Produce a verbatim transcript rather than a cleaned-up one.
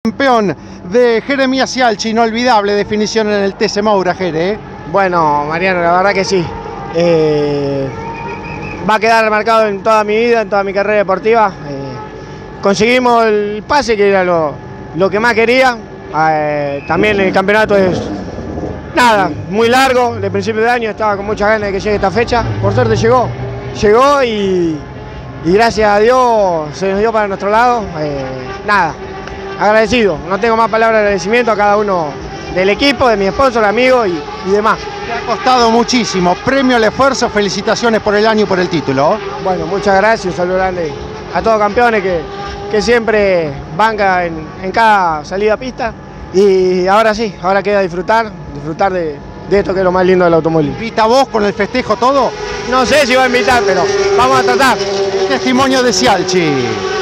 Campeón de Jeremías Cialchi, inolvidable definición en el T C Moura, Jere. ¿eh? Bueno, Mariano, la verdad que sí. Eh, va a quedar marcado en toda mi vida, en toda mi carrera deportiva. Eh, conseguimos el pase, que era lo, lo que más quería. Eh, también el campeonato es, nada, muy largo. De principio de año estaba con muchas ganas de que llegue esta fecha. Por suerte llegó. Llegó y, y gracias a Dios se nos dio para nuestro lado. Eh, nada. Agradecido, no tengo más palabras de agradecimiento a cada uno del equipo, de mi sponsor, amigos y, y demás. Te ha costado muchísimo, premio al esfuerzo, felicitaciones por el año y por el título. Bueno, muchas gracias, un saludo grande a todos campeones que, que siempre banca en, en cada salida a pista. Y ahora sí, ahora queda disfrutar, disfrutar de, de esto que es lo más lindo del automóvil. ¿Invita vos con el festejo todo? No sé si va a invitar, pero vamos a tratar. El testimonio de Cialchi.